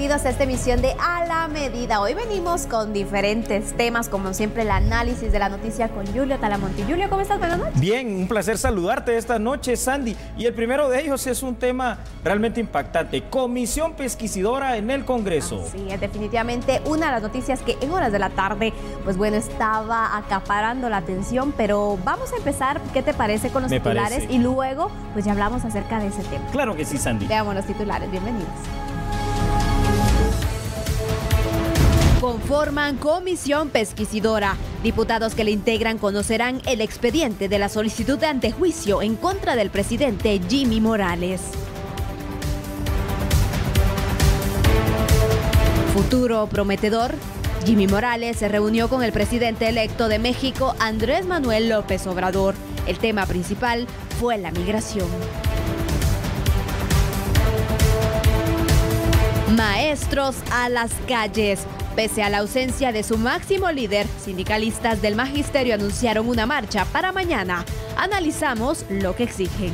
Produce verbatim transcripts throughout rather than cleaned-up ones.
bienvenidos a esta emisión de A la Medida. Hoy venimos con diferentes temas, como siempre el análisis de la noticia con Julio Talamonte. Julio, ¿cómo estás? Buenas noches. Bien, un placer saludarte esta noche, Sandy. Y el primero de ellos es un tema realmente impactante. Comisión pesquisidora en el Congreso. Sí, es definitivamente una de las noticias que en horas de la tarde, pues bueno, estaba acaparando la atención, pero vamos a empezar, ¿qué te parece con los Me titulares? parece. Y luego, pues ya hablamos acerca de ese tema. Claro que sí, Sandy. Veamos los titulares, bienvenidos. Conforman comisión pesquisidora. Diputados que le integran conocerán el expediente de la solicitud de antejuicio en contra del presidente Jimmy Morales. Futuro prometedor. Jimmy Morales se reunió con el presidente electo de México, Andrés Manuel López Obrador. El tema principal fue la migración. Maestros a las calles. Pese a la ausencia de su máximo líder, sindicalistas del magisterio anunciaron una marcha para mañana. Analizamos lo que exigen.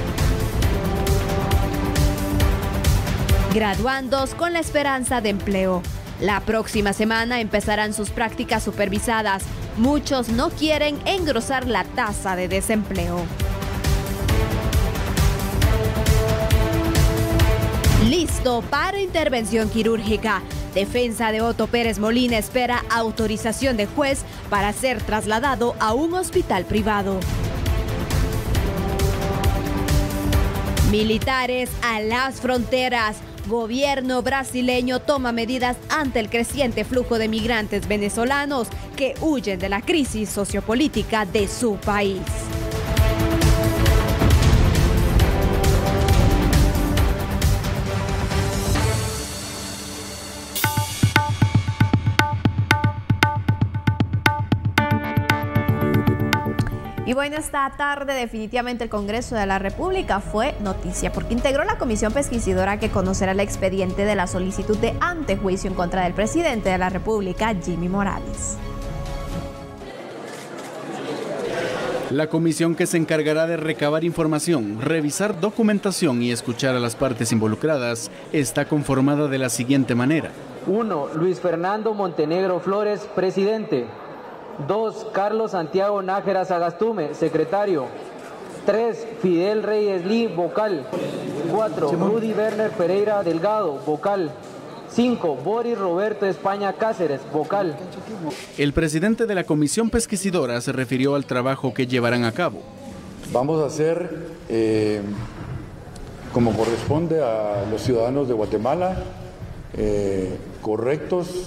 Graduandos con la esperanza de empleo. La próxima semana empezarán sus prácticas supervisadas. Muchos no quieren engrosar la tasa de desempleo. Listo para intervención quirúrgica. Defensa de Otto Pérez Molina espera autorización de juez para ser trasladado a un hospital privado. Militares a las fronteras. Gobierno brasileño toma medidas ante el creciente flujo de migrantes venezolanos que huyen de la crisis sociopolítica de su país. Y bueno, esta tarde definitivamente el Congreso de la República fue noticia porque integró la comisión pesquisidora que conocerá el expediente de la solicitud de antejuicio en contra del presidente de la República, Jimmy Morales. La comisión, que se encargará de recabar información, revisar documentación y escuchar a las partes involucradas, está conformada de la siguiente manera. uno. Luis Fernando Montenegro Flores, presidente. dos. Carlos Santiago Nájera Sagastume, secretario. tres. Fidel Reyes Lee, vocal. cuatro. Rudy Werner Pereira Delgado, vocal. cinco. Boris Roberto España Cáceres, vocal. El presidente de la comisión pesquisidora se refirió al trabajo que llevarán a cabo. Vamos a hacer, eh, como corresponde a los ciudadanos de Guatemala, eh, correctos,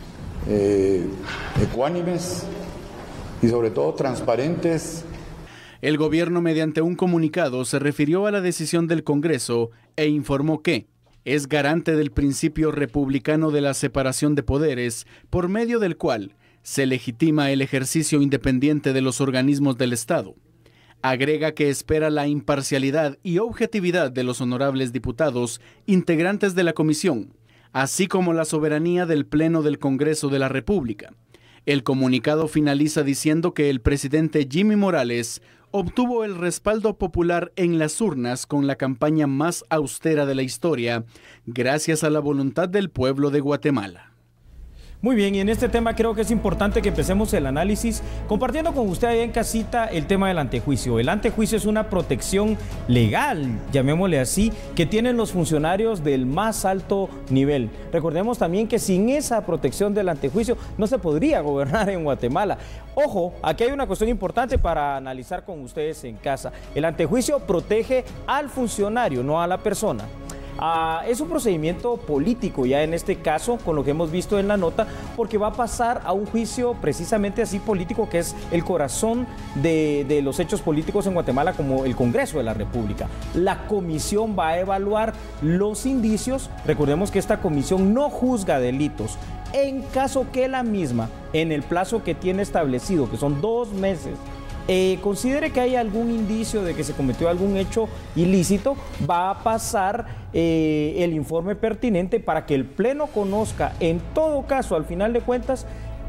Eh, ecuánimes y sobre todo transparentes. El gobierno, mediante un comunicado, se refirió a la decisión del Congreso e informó que es garante del principio republicano de la separación de poderes, por medio del cual se legitima el ejercicio independiente de los organismos del Estado. Agrega que espera la imparcialidad y objetividad de los honorables diputados integrantes de la comisión, así como la soberanía del Pleno del Congreso de la República. El comunicado finaliza diciendo que el presidente Jimmy Morales obtuvo el respaldo popular en las urnas con la campaña más austera de la historia, gracias a la voluntad del pueblo de Guatemala. Muy bien, y en este tema creo que es importante que empecemos el análisis compartiendo con usted ahí en casita el tema del antejuicio. El antejuicio es una protección legal, llamémosle así, que tienen los funcionarios del más alto nivel. Recordemos también que sin esa protección del antejuicio no se podría gobernar en Guatemala. Ojo, aquí hay una cuestión importante para analizar con ustedes en casa. El antejuicio protege al funcionario, no a la persona. Uh, es un procedimiento político ya en este caso, con lo que hemos visto en la nota, porque va a pasar a un juicio precisamente así político, que es el corazón de, de los hechos políticos en Guatemala, como el Congreso de la República. La comisión va a evaluar los indicios. Recordemos que esta comisión no juzga delitos. En caso que la misma, en el plazo que tiene establecido, que son dos meses, Eh, considere que hay algún indicio de que se cometió algún hecho ilícito, va a pasar eh, el informe pertinente para que el Pleno conozca, en todo caso, al final de cuentas,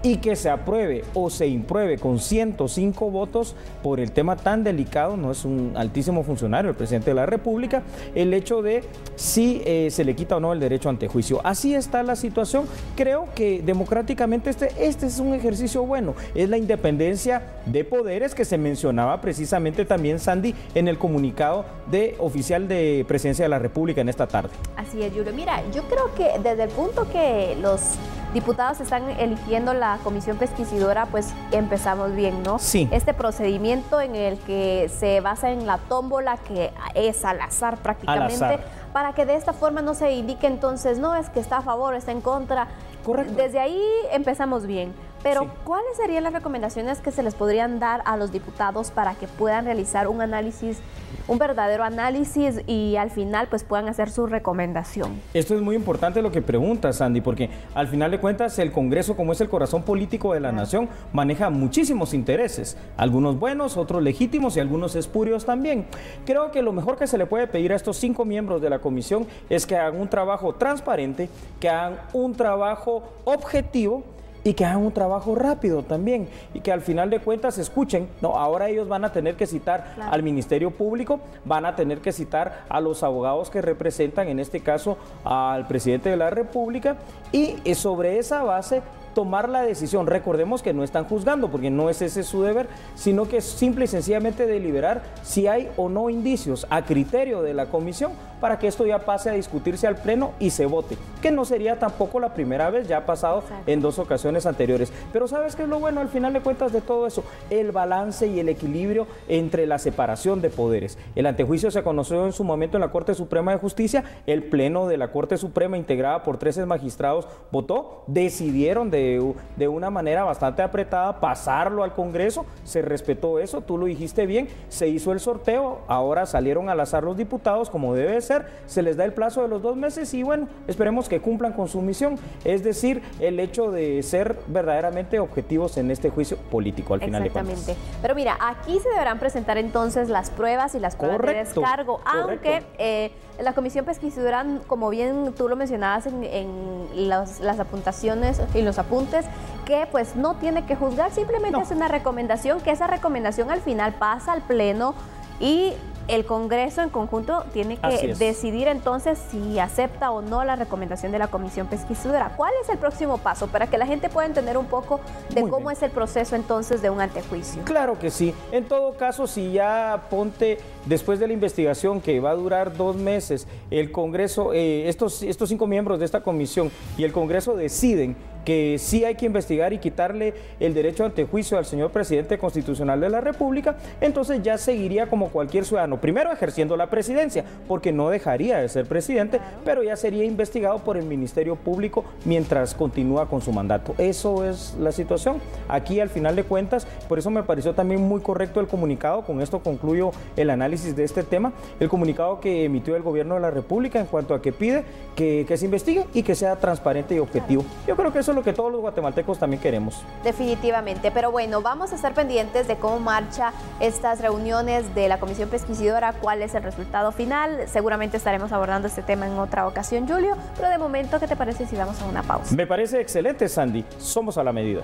y que se apruebe o se impruebe con ciento cinco votos por el tema tan delicado, no es un altísimo funcionario, el presidente de la República, el hecho de si eh, se le quita o no el derecho ante juicio. Así está la situación. Creo que democráticamente este, este es un ejercicio bueno, es la independencia de poderes que se mencionaba precisamente también, Sandy, en el comunicado de oficial de Presidencia de la República en esta tarde. Así es, Julio. Mira, yo creo que desde el punto que los diputados están eligiendo la comisión pesquisidora, pues empezamos bien, ¿no? Sí. Este procedimiento en el que se basa en la tómbola, que es al azar prácticamente, Al azar. para que de esta forma no se indique entonces, no, es que está a favor, está en contra. Correcto. Desde ahí empezamos bien. Pero, Sí. ¿cuáles serían las recomendaciones que se les podrían dar a los diputados para que puedan realizar un análisis, un verdadero análisis y al final pues puedan hacer su recomendación? Esto es muy importante lo que preguntas, Sandy, porque al final de cuentas el Congreso, como es el corazón político de la nación, maneja muchísimos intereses, algunos buenos, otros legítimos y algunos espurios también. Creo que lo mejor que se le puede pedir a estos cinco miembros de la comisión es que hagan un trabajo transparente, que hagan un trabajo objetivo y que hagan un trabajo rápido también, y que al final de cuentas escuchen. No, ahora ellos van a tener que citar Claro. al Ministerio Público, van a tener que citar a los abogados que representan, en este caso, al presidente de la República, y eh, sobre esa base tomar la decisión. Recordemos que no están juzgando, porque no es ese su deber, sino que es simple y sencillamente deliberar si hay o no indicios a criterio de la comisión para que esto ya pase a discutirse al pleno y se vote, que no sería tampoco la primera vez, ya ha pasado Exacto. en dos ocasiones anteriores. Pero ¿sabes qué es lo bueno al final de cuentas de todo eso? El balance y el equilibrio entre la separación de poderes. El antejuicio se conoció en su momento en la Corte Suprema de Justicia, el pleno de la Corte Suprema, integrada por trece magistrados, votó, decidieron de De, de una manera bastante apretada pasarlo al Congreso, se respetó eso, tú lo dijiste bien, se hizo el sorteo, ahora salieron al azar los diputados como debe ser, se les da el plazo de los dos meses y bueno, esperemos que cumplan con su misión, es decir, el hecho de ser verdaderamente objetivos en este juicio político al final de cuentas. Exactamente. Pero mira, aquí se deberán presentar entonces las pruebas y las pruebas Correcto, de descargo, aunque correcto. eh, la comisión pesquisidora, como bien tú lo mencionabas en, en los- las apuntaciones y los apuntes, que pues no tiene que juzgar, simplemente No. es una recomendación, que esa recomendación al final pasa al pleno y el Congreso en conjunto tiene Así que es. decidir entonces si acepta o no la recomendación de la comisión pesquisidora. ¿Cuál es el próximo paso para que la gente pueda entender un poco de Muy cómo bien. es el proceso entonces de un antejuicio? Claro que sí. En todo caso, si ya ponte después de la investigación que va a durar dos meses, el Congreso, eh, estos, estos cinco miembros de esta comisión y el Congreso deciden que sí hay que investigar y quitarle el derecho ante juicio al señor presidente constitucional de la República, entonces ya seguiría como cualquier ciudadano, primero ejerciendo la presidencia, porque no dejaría de ser presidente, Claro. pero ya sería investigado por el Ministerio Público mientras continúa con su mandato. Eso es la situación. Aquí al final de cuentas, por eso me pareció también muy correcto el comunicado, con esto concluyo el análisis de este tema, el comunicado que emitió el gobierno de la República en cuanto a que pide que, que se investigue y que sea transparente y objetivo. Yo creo que eso es lo que todos los guatemaltecos también queremos. Definitivamente, pero bueno, vamos a estar pendientes de cómo marcha estas reuniones de la comisión pesquisidora, cuál es el resultado final. Seguramente estaremos abordando este tema en otra ocasión, Julio, pero de momento, ¿qué te parece si vamos a una pausa? Me parece excelente, Sandy. Somos a la medida.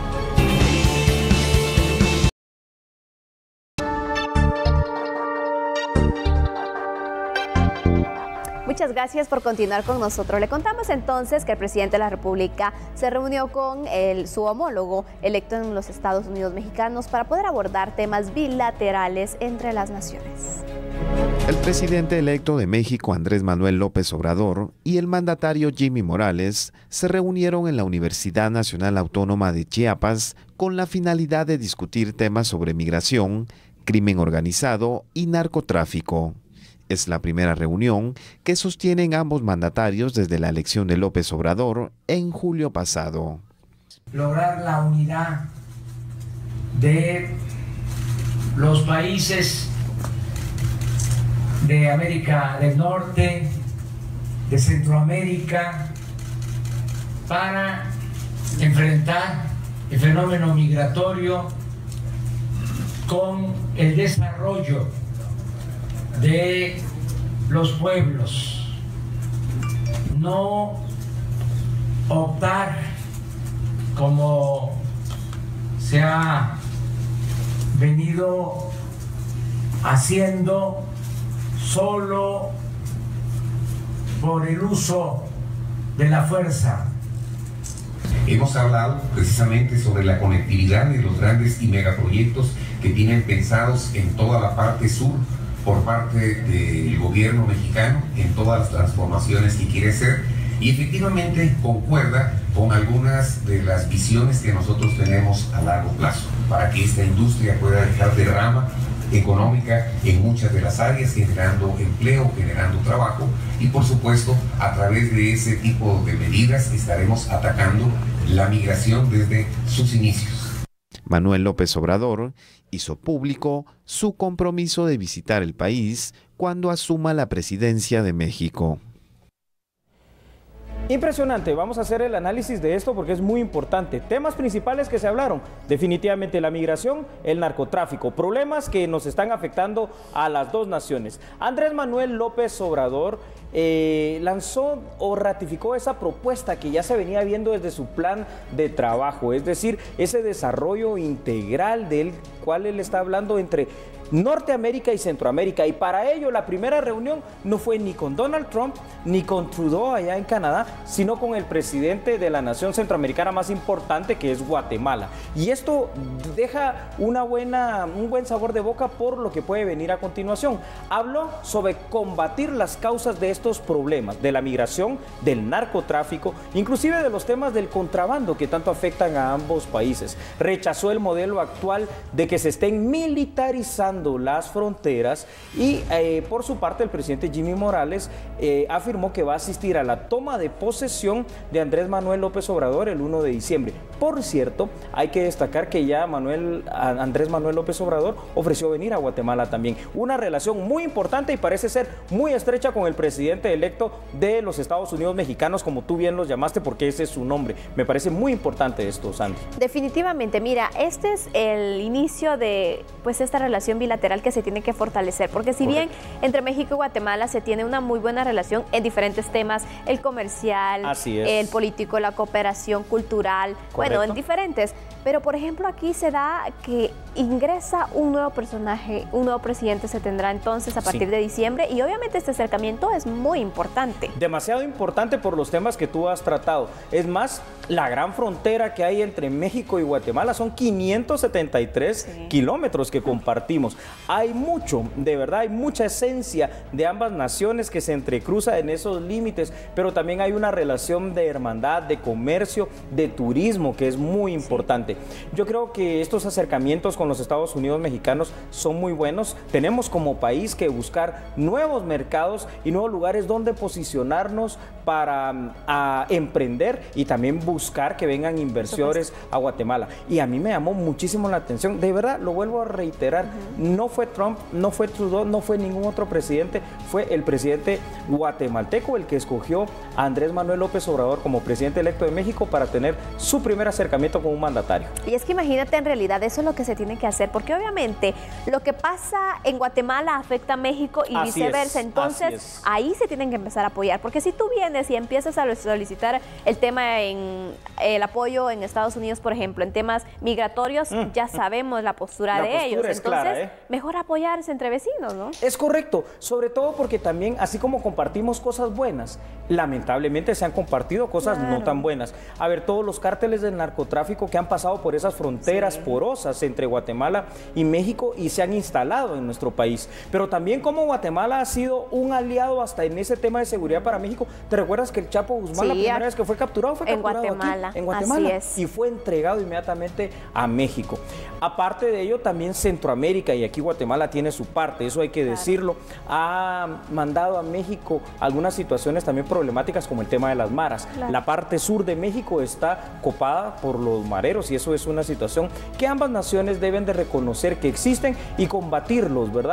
Muchas gracias por continuar con nosotros. Le contamos entonces que el presidente de la República se reunió con el, su homólogo electo en los Estados Unidos mexicanos para poder abordar temas bilaterales entre las naciones. El presidente electo de México, Andrés Manuel López Obrador, y el mandatario Jimmy Morales se reunieron en la Universidad Nacional Autónoma de Chiapas con la finalidad de discutir temas sobre migración, crimen organizado y narcotráfico. Es la primera reunión que sostienen ambos mandatarios desde la elección de López Obrador en julio pasado. Lograr la unidad de los países de América del Norte, de Centroamérica, para enfrentar el fenómeno migratorio con el desarrollo de los pueblos, no optar como se ha venido haciendo solo por el uso de la fuerza. Hemos hablado precisamente sobre la conectividad de los grandes y megaproyectos que tienen pensados en toda la parte sur por parte del gobierno mexicano, en todas las transformaciones que quiere hacer, y efectivamente concuerda con algunas de las visiones que nosotros tenemos a largo plazo, para que esta industria pueda dejar derrama económica en muchas de las áreas, generando empleo, generando trabajo, y por supuesto a través de ese tipo de medidas estaremos atacando la migración desde sus inicios. Manuel López Obrador hizo público su compromiso de visitar el país cuando asuma la presidencia de México. Impresionante, vamos a hacer el análisis de esto porque es muy importante. Temas principales que se hablaron, definitivamente la migración, el narcotráfico, problemas que nos están afectando a las dos naciones. Andrés Manuel López Obrador eh, lanzó o ratificó esa propuesta que ya se venía viendo desde su plan de trabajo, es decir, ese desarrollo integral del cual él está hablando entre Norteamérica y Centroamérica, y para ello la primera reunión no fue ni con Donald Trump ni con Trudeau allá en Canadá, sino con el presidente de la nación centroamericana más importante, que es Guatemala, y esto deja una buena, un buen sabor de boca por lo que puede venir a continuación. Habló sobre combatir las causas de estos problemas, de la migración, del narcotráfico, inclusive de los temas del contrabando que tanto afectan a ambos países. Rechazó el modelo actual de que se estén militarizando las fronteras y eh, por su parte el presidente Jimmy Morales eh, afirmó que va a asistir a la toma de posesión de Andrés Manuel López Obrador el uno de diciembre. Por cierto, hay que destacar que ya Manuel, Andrés Manuel López Obrador ofreció venir a Guatemala también. Una relación muy importante y parece ser muy estrecha con el presidente electo de los Estados Unidos mexicanos, como tú bien los llamaste, porque ese es su nombre. Me parece muy importante esto, Sandy. Definitivamente, mira, este es el inicio de pues esta relación bilateral bilateral que se tiene que fortalecer, porque si bien entre México y Guatemala se tiene una muy buena relación en diferentes temas, el comercial, el político, la cooperación cultural, correcto, bueno, en diferentes, pero por ejemplo aquí se da que ingresa un nuevo personaje, un nuevo presidente se tendrá entonces a partir sí. de diciembre, y obviamente este acercamiento es muy importante. Demasiado importante por los temas que tú has tratado. Es más, la gran frontera que hay entre México y Guatemala son quinientos setenta y tres sí. kilómetros que compartimos. Hay mucho, de verdad, hay mucha esencia de ambas naciones que se entrecruza en esos límites, pero también hay una relación de hermandad, de comercio, de turismo que es muy importante. Yo creo que estos acercamientos con los Estados Unidos mexicanos son muy buenos. Tenemos como país que buscar nuevos mercados y nuevos lugares donde posicionarnos para a, emprender y también buscar que vengan inversores a Guatemala. Y a mí me llamó muchísimo la atención, de verdad, lo vuelvo a reiterar, uh-huh. no fue Trump, no fue Trudeau, no fue ningún otro presidente, fue el presidente guatemalteco el que escogió a Andrés Manuel López Obrador como presidente electo de México para tener su primer acercamiento con un mandatario. Y es que imagínate, en realidad eso es lo que se tiene que hacer, porque obviamente lo que pasa en Guatemala afecta a México y así viceversa, es, entonces ahí se tienen que empezar a apoyar, porque si tú vienes y empiezas a solicitar el tema en el apoyo en Estados Unidos, por ejemplo, en temas migratorios, mm. ya sabemos la postura la de postura ellos, es entonces clara, ¿eh? mejor apoyarse entre vecinos, ¿no? Es correcto, sobre todo porque también, así como compartimos cosas buenas, lamentablemente se han compartido cosas claro. no tan buenas. A ver, todos los cárteles del narcotráfico que han pasado por esas fronteras sí. porosas entre Guatemala y México y se han instalado en nuestro país, pero también como Guatemala ha sido un aliado hasta en ese tema de seguridad para México. ¿Te recuerdas que el Chapo Guzmán sí, la primera vez que fue capturado fue en capturado Guatemala, aquí, en Guatemala, así es. y fue entregado inmediatamente a México? Aparte de ello, también Centroamérica, y aquí Guatemala tiene su parte, eso hay que claro. decirlo, ha mandado a México algunas situaciones también problemáticas como el tema de las maras. Claro. La parte sur de México está copada por los mareros y eso es una situación que ambas naciones deben de reconocer que existen y combatirlos, ¿verdad?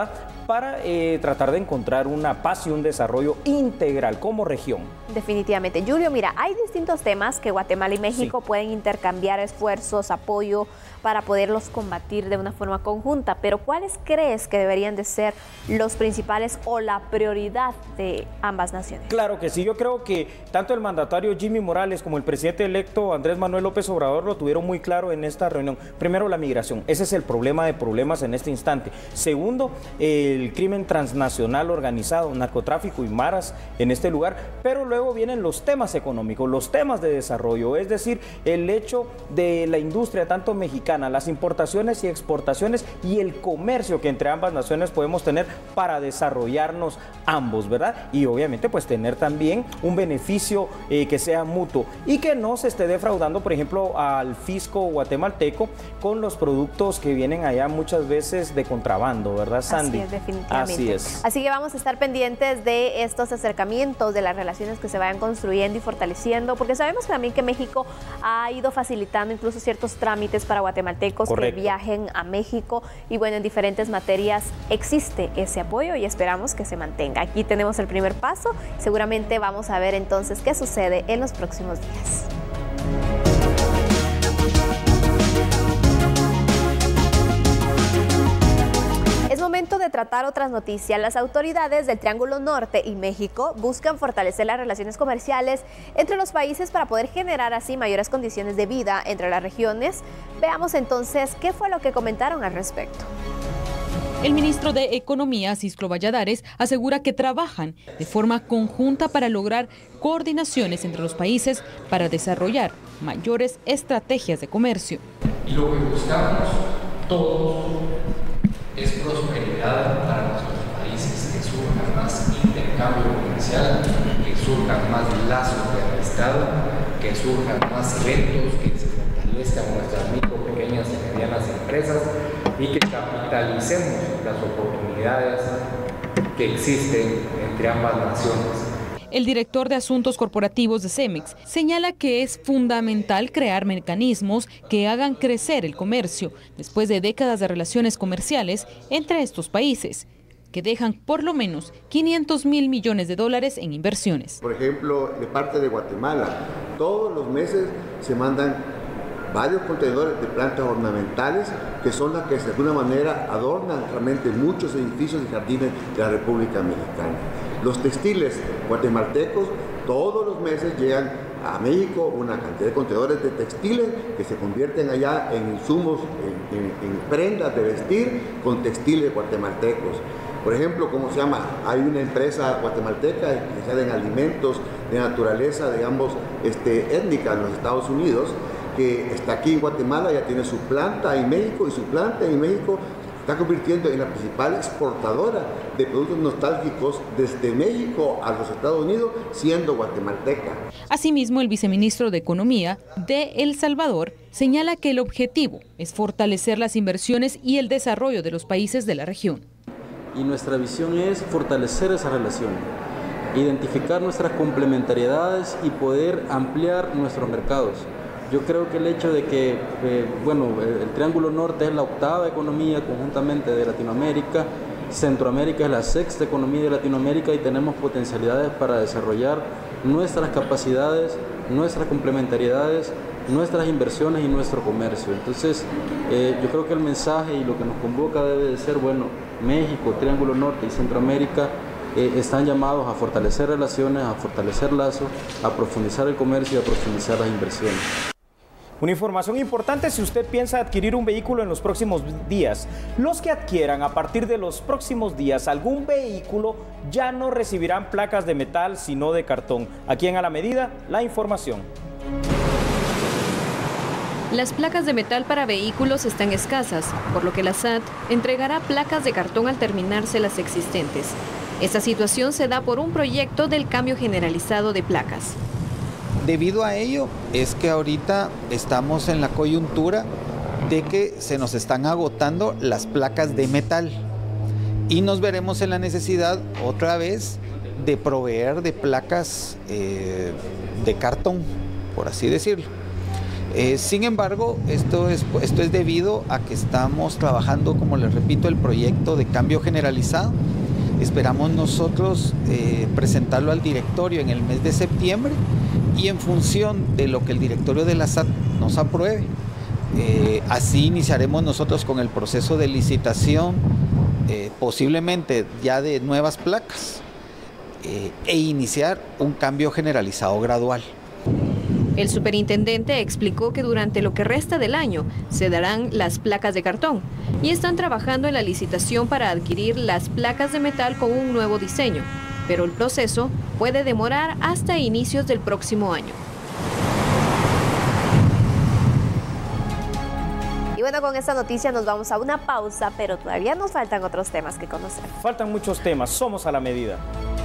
para eh, tratar de encontrar una paz y un desarrollo integral como región. Definitivamente. Julio, mira, hay distintos temas que Guatemala y México Sí. pueden intercambiar esfuerzos, apoyo para poderlos combatir de una forma conjunta, pero ¿cuáles crees que deberían de ser los principales o la prioridad de ambas naciones? Claro que sí, yo creo que tanto el mandatario Jimmy Morales como el presidente electo Andrés Manuel López Obrador lo tuvieron muy claro en esta reunión. Primero, la migración, ese es el problema de problemas en este instante. Segundo, el crimen transnacional organizado, narcotráfico y maras en este lugar, pero luego vienen los temas económicos, los temas de desarrollo, es decir, el hecho de la industria tanto mexicana, las importaciones y exportaciones y el comercio que entre ambas naciones podemos tener para desarrollarnos ambos, ¿verdad? Y obviamente pues tener también un beneficio eh, que sea mutuo y que no se esté defraudando, por ejemplo, al fisco guatemalteco con los productos que vienen allá muchas veces de contrabando, ¿verdad, Sandy? Así es, definitivamente. Así es. Así que vamos a estar pendientes de estos acercamientos, de las relaciones que se vayan construyendo y fortaleciendo, porque sabemos también que México ha ido facilitando incluso ciertos trámites para guatemaltecos Correcto. que viajen a México y bueno, en diferentes materias existe ese apoyo y esperamos que se mantenga. Aquí tenemos el primer paso, seguramente vamos a ver entonces qué sucede en los próximos días. Es momento de tratar otras noticias. Las autoridades del Triángulo Norte y México buscan fortalecer las relaciones comerciales entre los países para poder generar así mayores condiciones de vida entre las regiones. Veamos entonces qué fue lo que comentaron al respecto. El ministro de Economía, Cisclo Valladares, asegura que trabajan de forma conjunta para lograr coordinaciones entre los países para desarrollar mayores estrategias de comercio. Y lo que buscamos todos es prosperidad para nuestros países, que surja más intercambio comercial, que surjan más lazos de amistad, que surjan más eventos, que se fortalezcan nuestras micro, pequeñas y medianas empresas y que capitalicemos las oportunidades que existen entre ambas naciones. El director de Asuntos Corporativos de Cemex señala que es fundamental crear mecanismos que hagan crecer el comercio después de décadas de relaciones comerciales entre estos países, que dejan por lo menos quinientos mil millones de dólares en inversiones. Por ejemplo, de parte de Guatemala, todos los meses se mandan varios contenedores de plantas ornamentales que son las que de alguna manera adornan realmente muchos edificios y jardines de la República Mexicana. Los textiles guatemaltecos todos los meses llegan a México una cantidad de contenedores de textiles que se convierten allá en insumos, en, en, en prendas de vestir con textiles guatemaltecos. Por ejemplo, ¿cómo se llama? Hay una empresa guatemalteca especializada en alimentos de naturaleza, digamos, este, étnica en los Estados Unidos, que está aquí en Guatemala, ya tiene su planta en México y su planta en México se está convirtiendo en la principal exportadora de productos nostálgicos desde México a los Estados Unidos, siendo guatemalteca. Asimismo, el viceministro de Economía de El Salvador señala que el objetivo es fortalecer las inversiones y el desarrollo de los países de la región. Y nuestra visión es fortalecer esa relación, identificar nuestras complementariedades y poder ampliar nuestros mercados. Yo creo que el hecho de que, eh, bueno, el Triángulo Norte es la octava economía conjuntamente de Latinoamérica, Centroamérica es la sexta economía de Latinoamérica y tenemos potencialidades para desarrollar nuestras capacidades, nuestras complementariedades, nuestras inversiones y nuestro comercio. Entonces, eh, yo creo que el mensaje y lo que nos convoca debe de ser, bueno, México, Triángulo Norte y Centroamérica eh, están llamados a fortalecer relaciones, a fortalecer lazos, a profundizar el comercio y a profundizar las inversiones. Una información importante si usted piensa adquirir un vehículo en los próximos días. Los que adquieran a partir de los próximos días algún vehículo ya no recibirán placas de metal sino de cartón. Aquí en A la Medida, la información. Las placas de metal para vehículos están escasas, por lo que la S A T entregará placas de cartón al terminarse las existentes. Esta situación se da por un proyecto del cambio generalizado de placas. Debido a ello es que ahorita estamos en la coyuntura de que se nos están agotando las placas de metal y nos veremos en la necesidad otra vez de proveer de placas eh, de cartón, por así decirlo. Eh, sin embargo, esto es, esto es debido a que estamos trabajando, como les repito, el proyecto de cambio generalizado. Esperamos nosotros eh, presentarlo al directorio en el mes de septiembre y en función de lo que el directorio de la S A T nos apruebe, eh, así iniciaremos nosotros con el proceso de licitación, eh, posiblemente ya de nuevas placas, eh, e iniciar un cambio generalizado gradual. El superintendente explicó que durante lo que resta del año se darán las placas de cartón y están trabajando en la licitación para adquirir las placas de metal con un nuevo diseño, pero el proceso puede demorar hasta inicios del próximo año. Y bueno, con esta noticia nos vamos a una pausa, pero todavía nos faltan otros temas que conocer. Faltan muchos temas, somos a la medida.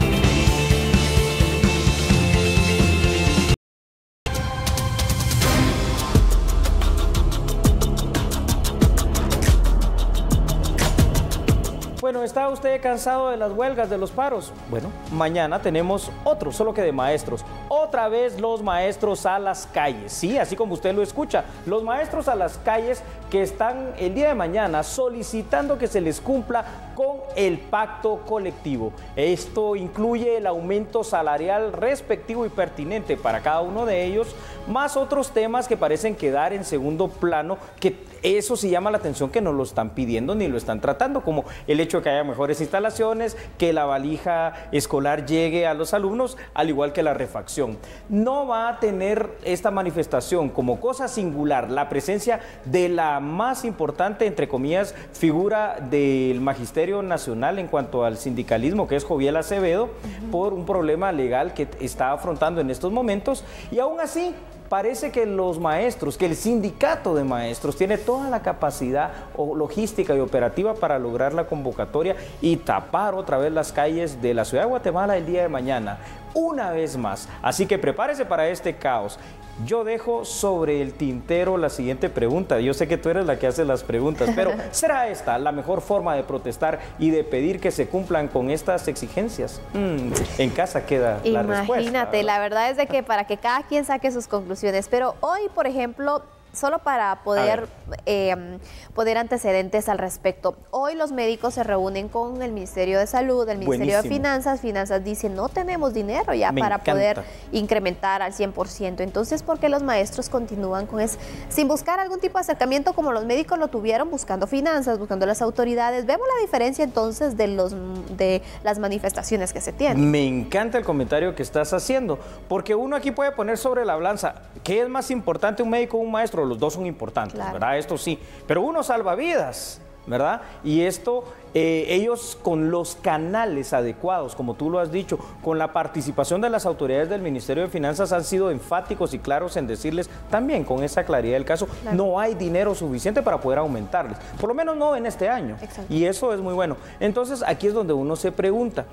Bueno, ¿está usted cansado de las huelgas, de los paros? Bueno, mañana tenemos otro, solo que de maestros. Otra vez los maestros a las calles. Sí, así como usted lo escucha, los maestros a las calles que están el día de mañana solicitando que se les cumpla con el pacto colectivo. Esto incluye el aumento salarial respectivo y pertinente para cada uno de ellos, más otros temas que parecen quedar en segundo plano, que eso sí llama la atención que no lo están pidiendo ni lo están tratando, como el hecho de que haya mejores instalaciones, que la valija escolar llegue a los alumnos, al igual que la refacción. No va a tener esta manifestación como cosa singular la presencia de la más importante, entre comillas, figura del Magisterio Nacional en cuanto al sindicalismo, que es Joviel Acevedo, uh-huh. por un problema legal que está afrontando en estos momentos, y aún así parece que los maestros, que el sindicato de maestros tiene toda la capacidad logística y operativa para lograr la convocatoria y tapar otra vez las calles de la ciudad de Guatemala el día de mañana, una vez más. Así que prepárese para este caos. Yo dejo sobre el tintero la siguiente pregunta. Yo sé que tú eres la que hace las preguntas, pero ¿será esta la mejor forma de protestar y de pedir que se cumplan con estas exigencias? Mm, en casa queda la respuesta. Imagínate, la verdad es de que para que cada quien saque sus conclusiones, pero hoy, por ejemplo, solo para poder eh, poner antecedentes al respecto. Hoy los médicos se reúnen con el Ministerio de Salud, el Ministerio Buenísimo. de Finanzas. Finanzas dice, no tenemos dinero ya Me para encanta. poder incrementar al cien por ciento. Entonces, ¿por qué los maestros continúan con eso? Sin buscar algún tipo de acercamiento como los médicos lo tuvieron, buscando finanzas, buscando las autoridades. Vemos la diferencia entonces de, los, de las manifestaciones que se tienen. Me encanta el comentario que estás haciendo, porque uno aquí puede poner sobre la balanza, ¿qué es más importante, un médico o un maestro? Los dos son importantes, claro. ¿verdad? Esto sí, pero uno salva vidas, ¿verdad? Y esto, eh, ellos con los canales adecuados, como tú lo has dicho, con la participación de las autoridades del Ministerio de Finanzas, han sido enfáticos y claros en decirles también con esa claridad del caso, claro. no hay dinero suficiente para poder aumentarles, por lo menos no en este año. Exacto. Y eso es muy bueno. Entonces, aquí es donde uno se pregunta,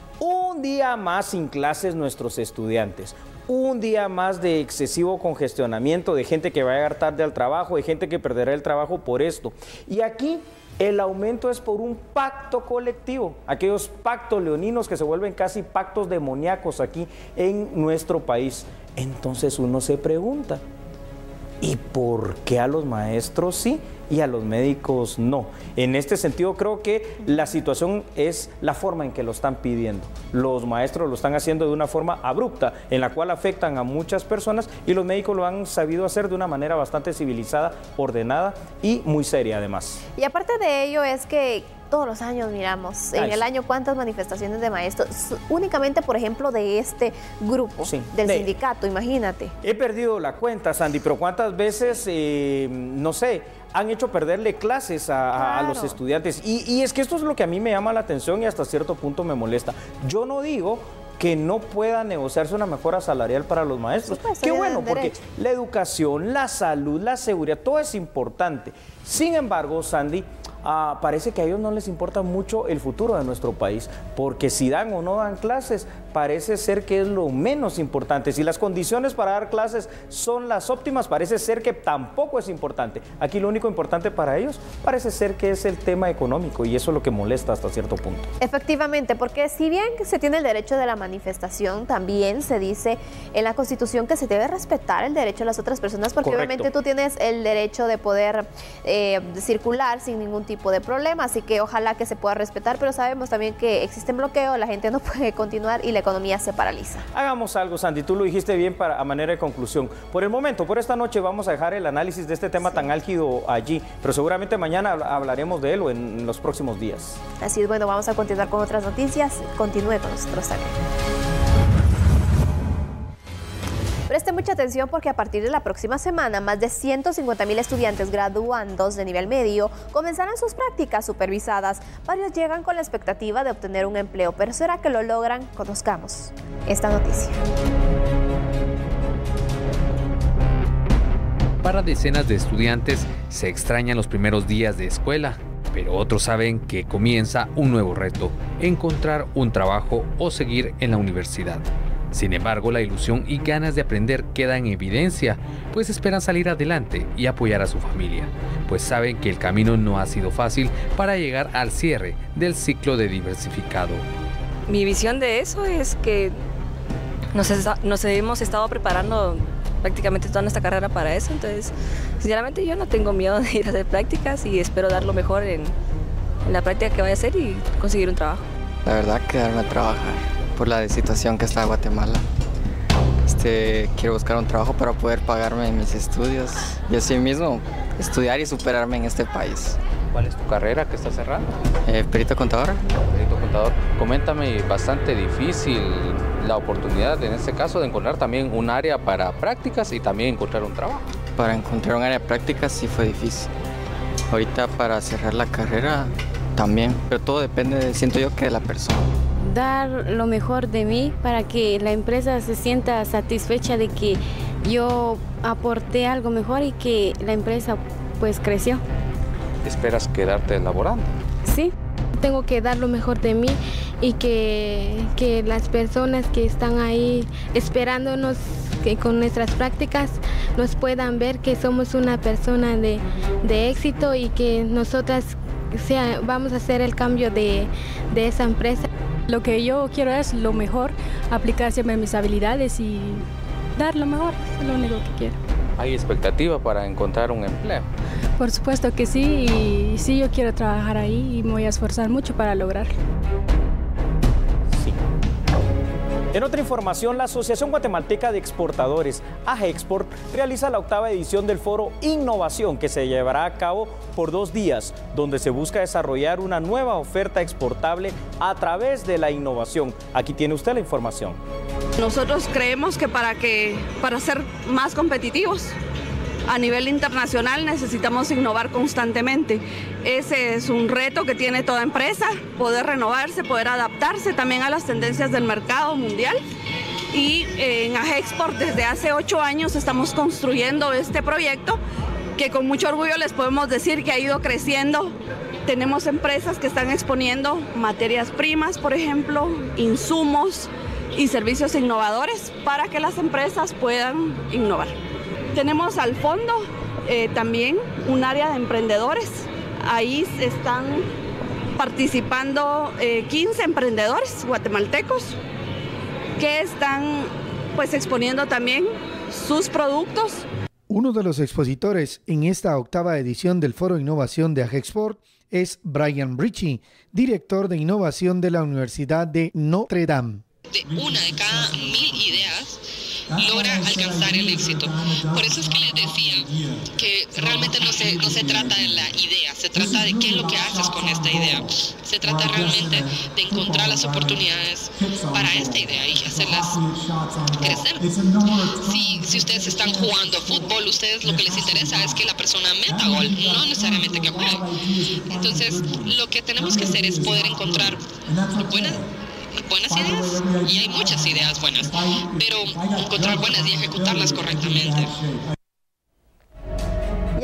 un día más sin clases nuestros estudiantes, un día más de excesivo congestionamiento, de gente que va a llegar tarde al trabajo, de gente que perderá el trabajo por esto. Y aquí el aumento es por un pacto colectivo, aquellos pactos leoninos que se vuelven casi pactos demoníacos aquí en nuestro país. Entonces uno se pregunta, ¿y por qué a los maestros sí y a los médicos no? En este sentido creo que la situación es la forma en que lo están pidiendo. Los maestros lo están haciendo de una forma abrupta, en la cual afectan a muchas personas, y los médicos lo han sabido hacer de una manera bastante civilizada, ordenada y muy seria además. Y aparte de ello es que todos los años miramos, en Ay, el sí. año cuántas manifestaciones de maestros, únicamente por ejemplo de este grupo, sí. del de, sindicato, imagínate. He perdido la cuenta, Sandy, pero cuántas veces, eh, no sé, han hecho perderle clases a, claro. a los estudiantes. Y, y es que esto es lo que a mí me llama la atención y hasta cierto punto me molesta. Yo no digo que no pueda negociarse una mejora salarial para los maestros. Sí, pues, Qué bueno, porque derecho. la educación, la salud, la seguridad, todo es importante. Sin embargo, Sandy, uh, parece que a ellos no les importa mucho el futuro de nuestro país, porque si dan o no dan clases, parece ser que es lo menos importante. Si las condiciones para dar clases son las óptimas, parece ser que tampoco es importante. Aquí lo único importante para ellos parece ser que es el tema económico, y eso es lo que molesta hasta cierto punto. Efectivamente, porque si bien se tiene el derecho de la manifestación, también se dice en la Constitución que se debe respetar el derecho de las otras personas, porque Correcto. obviamente tú tienes el derecho de poder eh, circular sin ningún tipo de problema, así que ojalá que se pueda respetar, pero sabemos también que existen bloqueos, la gente no puede continuar y la economía se paraliza. Hagamos algo, Sandy, tú lo dijiste bien para, a manera de conclusión. Por el momento, por esta noche vamos a dejar el análisis de este tema sí. tan álgido allí, pero seguramente mañana hablaremos de él o en, en los próximos días. Así es, bueno, vamos a continuar con otras noticias. Continúe con nosotros también. Preste mucha atención porque a partir de la próxima semana, más de ciento cincuenta mil estudiantes graduandos de nivel medio comenzarán sus prácticas supervisadas. Varios llegan con la expectativa de obtener un empleo, pero ¿será que lo logran? Conozcamos esta noticia. Para decenas de estudiantes se extrañan los primeros días de escuela, pero otros saben que comienza un nuevo reto, encontrar un trabajo o seguir en la universidad. Sin embargo, la ilusión y ganas de aprender quedan en evidencia, pues esperan salir adelante y apoyar a su familia, pues saben que el camino no ha sido fácil para llegar al cierre del ciclo de diversificado. Mi visión de eso es que nos, nos hemos estado preparando prácticamente toda nuestra carrera para eso, entonces sinceramente yo no tengo miedo de ir a hacer prácticas y espero dar lo mejor en, en la práctica que vaya a hacer y conseguir un trabajo. La verdad, quedarme a trabajar por la situación que está en Guatemala. Este, quiero buscar un trabajo para poder pagarme mis estudios y así mismo estudiar y superarme en este país. ¿Cuál es tu carrera que estás cerrando? Eh, perito contador. Perito contador. Coméntame, bastante difícil la oportunidad en este caso de encontrar también un área para prácticas y también encontrar un trabajo. Para encontrar un área de prácticas sí fue difícil. Ahorita para cerrar la carrera también, pero todo depende, siento yo, que de la persona. Dar lo mejor de mí para que la empresa se sienta satisfecha de que yo aporté algo mejor y que la empresa pues creció. ¿Esperas quedarte laborando? Sí, tengo que dar lo mejor de mí y que, que las personas que están ahí esperándonos que con nuestras prácticas nos puedan ver que somos una persona de, de éxito y que nosotras sea, vamos a hacer el cambio de, de esa empresa. Lo que yo quiero es lo mejor, aplicar siempre mis habilidades y dar lo mejor, es lo único que quiero. ¿Hay expectativa para encontrar un empleo? Por supuesto que sí, y sí yo quiero trabajar ahí y me voy a esforzar mucho para lograrlo. En otra información, la Asociación Guatemalteca de Exportadores, AGEXPORT, realiza la octava edición del foro Innovación, que se llevará a cabo por dos días, donde se busca desarrollar una nueva oferta exportable a través de la innovación. Aquí tiene usted la información. Nosotros creemos que para, que, para ser más competitivos a nivel internacional necesitamos innovar constantemente. Ese es un reto que tiene toda empresa, poder renovarse, poder adaptarse también a las tendencias del mercado mundial. Y en AGEXPORT desde hace ocho años estamos construyendo este proyecto que con mucho orgullo les podemos decir que ha ido creciendo. Tenemos empresas que están exponiendo materias primas, por ejemplo, insumos y servicios innovadores para que las empresas puedan innovar. Tenemos al fondo eh, también un área de emprendedores. Ahí están participando eh, quince emprendedores guatemaltecos que están pues exponiendo también sus productos. Uno de los expositores en esta octava edición del Foro Innovación de AGEXPORT es Brian Ritchie, director de innovación de la Universidad de Notre Dame. De una de cada mil ideas logra alcanzar el éxito. Por eso es que les decía que realmente no se, no se trata de la idea, se trata de qué es lo que haces con esta idea. Se trata realmente de encontrar las oportunidades para esta idea y hacerlas crecer. Si, si ustedes están jugando fútbol, ustedes lo que les interesa es que la persona meta gol, no necesariamente que juegue. Entonces, lo que tenemos que hacer es poder encontrar buenas buenas ideas, y hay muchas ideas buenas, pero encontrar buenas y ejecutarlas correctamente. Y en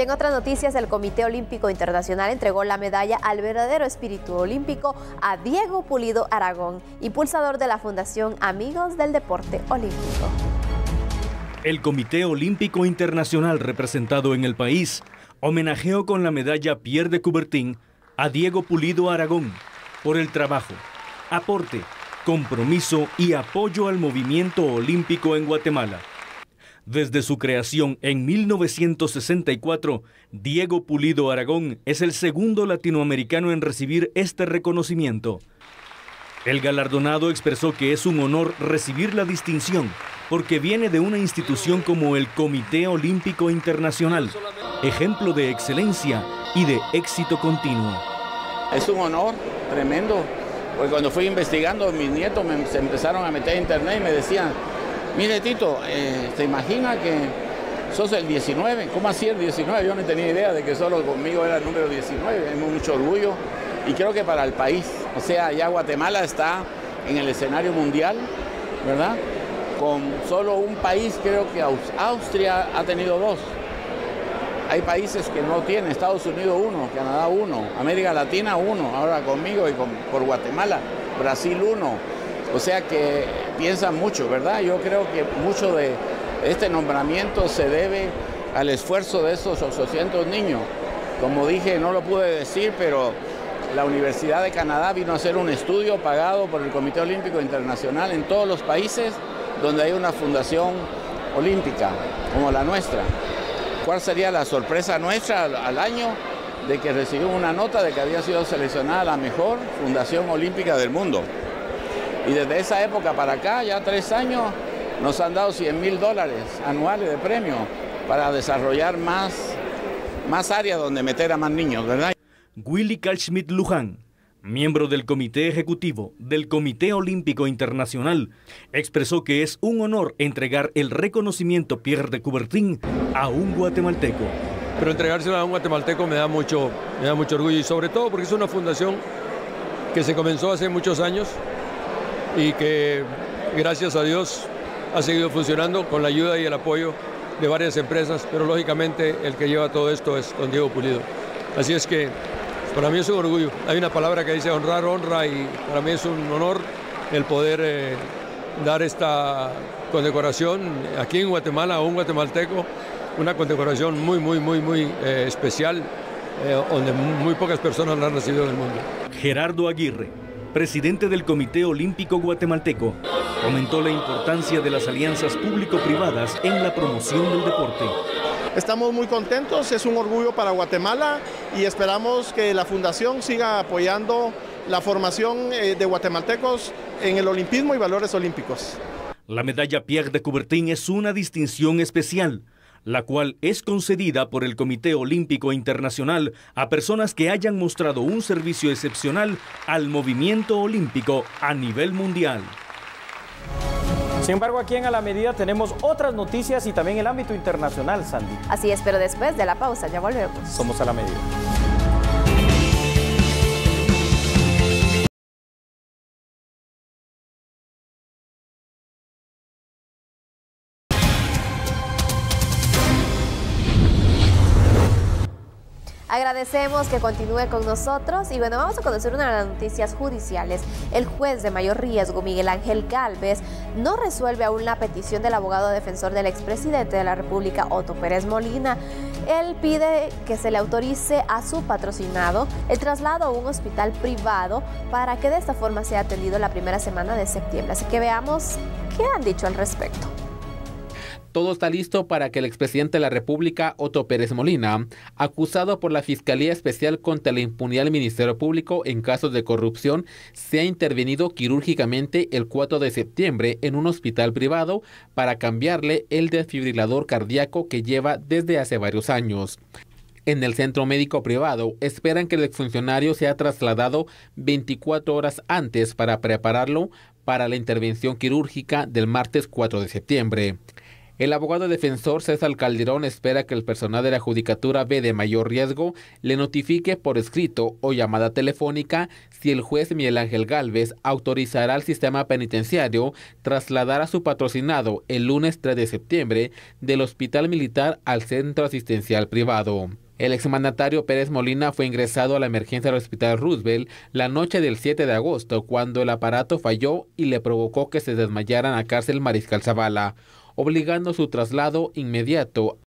en otras noticias, el Comité Olímpico Internacional entregó la medalla al verdadero espíritu olímpico a Diego Pulido Aragón, impulsador de la Fundación Amigos del Deporte Olímpico. El Comité Olímpico Internacional representado en el país homenajeó con la medalla Pierre de Coubertin a Diego Pulido Aragón por el trabajo, aporte, compromiso y apoyo al movimiento olímpico en Guatemala. Desde su creación en mil novecientos sesenta y cuatro, Diego Pulido Aragón es el segundo latinoamericano en recibir este reconocimiento. El galardonado expresó que es un honor recibir la distinción porque viene de una institución como el Comité Olímpico Internacional, ejemplo de excelencia y de éxito continuo. Es un honor tremendo, porque cuando fui investigando, mis nietos me, se empezaron a meter a internet y me decían, mire Tito, eh, ¿se imagina que sos el diecinueve? ¿Cómo así el diecinueve? Yo no tenía idea de que solo conmigo era el número diecinueve, es mucho orgullo y creo que para el país, o sea, ya Guatemala está en el escenario mundial, ¿verdad? Con solo un país, creo que Austria ha tenido dos. Hay países que no tienen, Estados Unidos uno, Canadá uno, América Latina uno, ahora conmigo y con, por Guatemala, Brasil uno. O sea que piensan mucho, ¿verdad? Yo creo que mucho de este nombramiento se debe al esfuerzo de esos ochocientos niños. Como dije, no lo pude decir, pero la Universidad de Canadá vino a hacer un estudio pagado por el Comité Olímpico Internacional en todos los países donde hay una fundación olímpica como la nuestra. ¿Cuál sería la sorpresa nuestra al, al año de que recibimos una nota de que había sido seleccionada la mejor fundación olímpica del mundo? Y desde esa época para acá, ya tres años, nos han dado cien mil dólares anuales de premio para desarrollar más, más áreas donde meter a más niños, ¿verdad? Willy Kalschmidt Luján, miembro del Comité Ejecutivo del Comité Olímpico Internacional, expresó que es un honor entregar el reconocimiento Pierre de Coubertin a un guatemalteco. Pero entregárselo a un guatemalteco me da mucho, me da mucho orgullo y sobre todo porque es una fundación que se comenzó hace muchos años y que gracias a Dios ha seguido funcionando con la ayuda y el apoyo de varias empresas, pero lógicamente el que lleva todo esto es don Diego Pulido. Así es que para mí es un orgullo. Hay una palabra que dice honrar, honra y para mí es un honor el poder eh, dar esta condecoración aquí en Guatemala a un guatemalteco, una condecoración muy, muy, muy, muy eh, especial, eh, donde muy pocas personas la han recibido en el mundo. Gerardo Aguirre, presidente del Comité Olímpico Guatemalteco, comentó la importancia de las alianzas público-privadas en la promoción del deporte. Estamos muy contentos, es un orgullo para Guatemala y esperamos que la Fundación siga apoyando la formación de guatemaltecos en el olimpismo y valores olímpicos. La medalla Pierre de Coubertin es una distinción especial, la cual es concedida por el Comité Olímpico Internacional a personas que hayan mostrado un servicio excepcional al movimiento olímpico a nivel mundial. Sin embargo, aquí en A la Medida tenemos otras noticias y también el ámbito internacional, Sandy. Así es, pero después de la pausa, ya volvemos. Somos A la Medida. Agradecemos que continúe con nosotros y bueno, vamos a conocer una de las noticias judiciales. El juez de mayor riesgo, Miguel Ángel Gálvez, no resuelve aún la petición del abogado defensor del expresidente de la República, Otto Pérez Molina. Él pide que se le autorice a su patrocinado el traslado a un hospital privado para que de esta forma sea atendido la primera semana de septiembre. Así que veamos qué han dicho al respecto. Todo está listo para que el expresidente de la República, Otto Pérez Molina, acusado por la Fiscalía Especial contra la Impunidad del Ministerio Público en casos de corrupción, sea intervenido quirúrgicamente el cuatro de septiembre en un hospital privado para cambiarle el desfibrilador cardíaco que lleva desde hace varios años. En el centro médico privado esperan que el exfuncionario sea trasladado veinticuatro horas antes para prepararlo para la intervención quirúrgica del martes cuatro de septiembre. El abogado defensor César Calderón espera que el personal de la Judicatura B de mayor riesgo le notifique por escrito o llamada telefónica si el juez Miguel Ángel Gálvez autorizará al sistema penitenciario trasladar a su patrocinado el lunes tres de septiembre del Hospital Militar al Centro Asistencial Privado. El exmandatario Pérez Molina fue ingresado a la emergencia del Hospital Roosevelt la noche del siete de agosto cuando el aparato falló y le provocó que se desmayara en la cárcel Mariscal Zavala, obligando su traslado inmediato